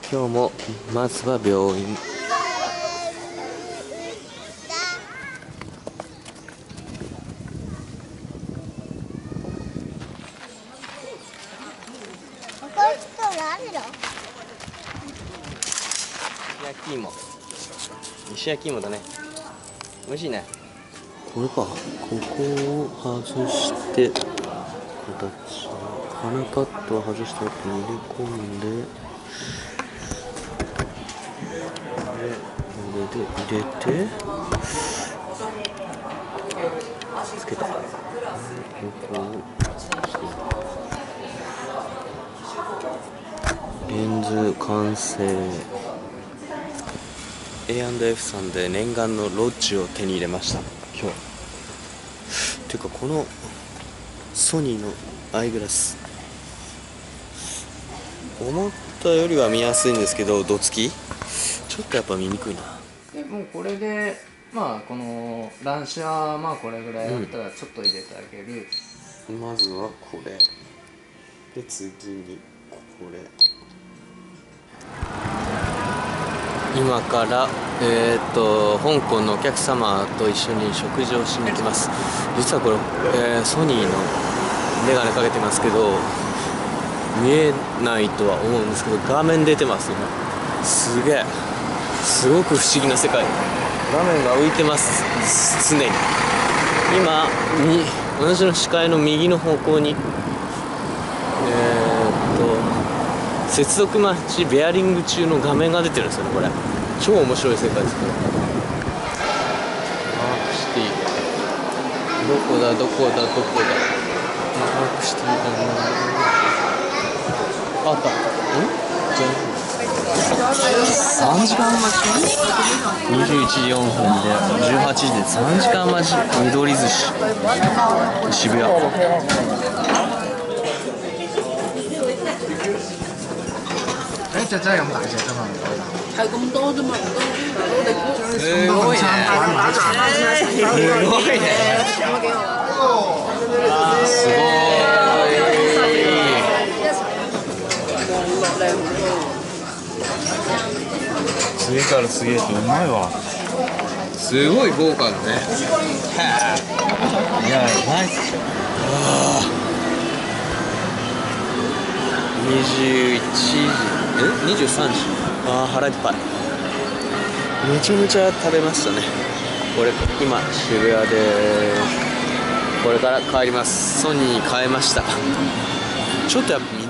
今日もまずは病院。焼き芋、石焼き芋だね。美味しいね。これか。ここを外して形を鼻パッドを外した後に入れ込んで、これで入れてつけた。ここをレンズ完成。A&F さんで念願のロッジを手に入れました今日。ていうかこのソニーのアイグラス、思ったよりは見やすいんですけど、どつきちょっとやっぱ見にくいな。 でもうこれでまあこの乱視はまあこれぐらいだったらちょっと入れてあげる、 まずはこれで、次にこれ。今から香港のお客様と一緒に食事をしに行きます。実はこれ、ソニーのメガネかけてますけど見えないとは思うんですけど、画面出てます今。すげえ、すごく不思議な世界。画面が浮いてます、常に。今私の視界の右の方向に接続待ちベアリング中の画面が出てるんですよね。これ超面白い世界です。これマークシティ、どこだマークシティだな。あった。3時間待ち？21時4分で18時で3時間待ち。緑寿司渋谷。 真係咁大隻㗎嘛？ 係咁多啫嘛，唔多。 すごいね。すごいね。すごい。次から次へとうまいわ。すごい豪華だね。いや、ナイス。 21時23時。腹いっぱい。めちゃめちゃ食べましたね。これ今渋谷でこれから帰ります。ソニーに変えました。ちょっとやっぱ